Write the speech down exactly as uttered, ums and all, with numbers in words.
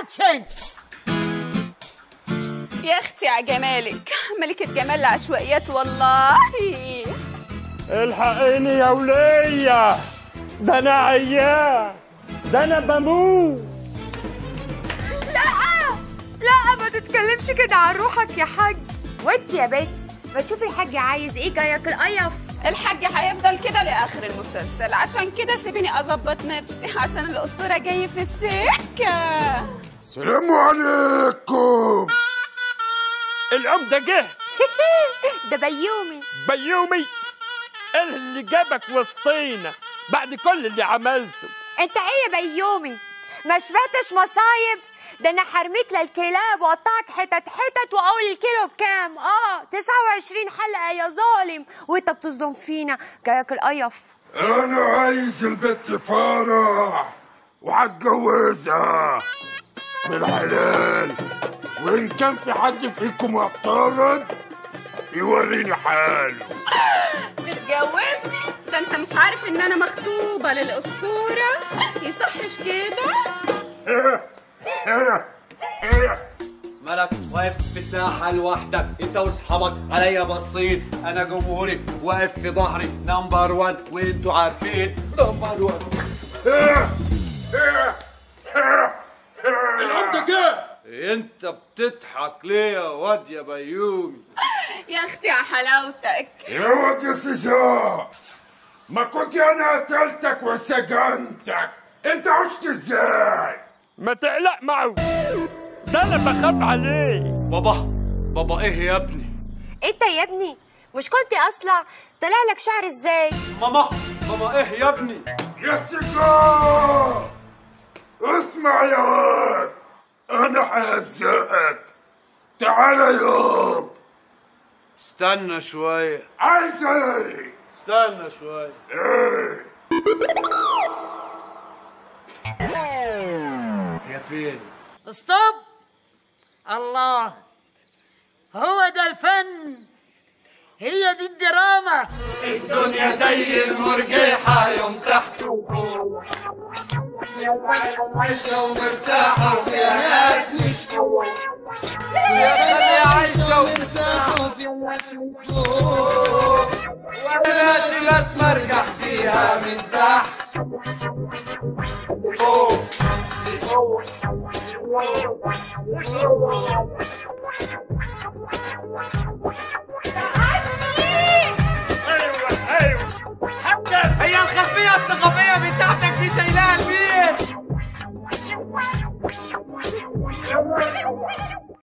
اكشن. يا اختي على جمالك، ملكة جمال العشوائيات والله. الحقيني يا ولية، ده انا عيان، ده انا بموت. لا لا ما تتكلمش كده عن روحك يا حاج. وانت يا بنت ما تشوفي الحاج عايز ايه جايك القيف. الحاج هيفضل كده لاخر المسلسل، عشان كده سيبيني اظبط نفسي عشان الاسطوره جاي في السكه. السلام عليكم. العمدة جه. ده بيومي. بيومي؟ ايه اللي جابك وسطينا بعد كل اللي عملته؟ انت ايه يا بيومي؟ ما شبعتش مصايب؟ ده انا حرميك للكلاب واقطعك حتت حتت واقول الكيلو بكام. اه تسعة وعشرين حلقه يا ظالم، وانت بتصدم فينا جايك القيف. انا عايز البت فرح وهتجوزها بالحلال، وان كان في حد فيكم معترض يوريني حاله. تتجوزني؟ ده انت مش عارف ان انا مخطوبه للاسطوره؟ يصحش كده؟ مالك واقف في الساحة لوحدك انت واصحابك؟ عليا باصين، انا جمهوري واقف في ظهري نمبر وان، وانتوا عارفين نمبر وان. العمدة جه. انت بتضحك ليه يا واد يا بيومي؟ يا اختي على حلاوتك. يا واد يا سجاح، ما كنت انا قتلتك وسجنتك، انت عشت ازاي؟ ما تقلق معه، ده انا بخاف عليه. بابا بابا ايه يا ابني؟ انت يا ابني مش كنت اصلع؟ طلع لك شعر ازاي؟ ماما ماما ايه يا ابني؟ يا سجاح اسمع يا واد، انا ههزقك. تعالى ياب. استنى شوية. عايز ايه؟ استنى شوية. ايه؟ يا فين؟ ستوب. الله، هو ده الفن، هي دي الدراما. الدنيا زي المرجحة، يوم تحت وفوق، عايشة ومرتاحة وفيها ناس مش يا خلي عايشة ومرتاحة وفيها ناس من فوق، وناس لا تمرجح فيها من تحت فوق. هي الخلفية الثقافية بتاعتك دي شايلاها لمين؟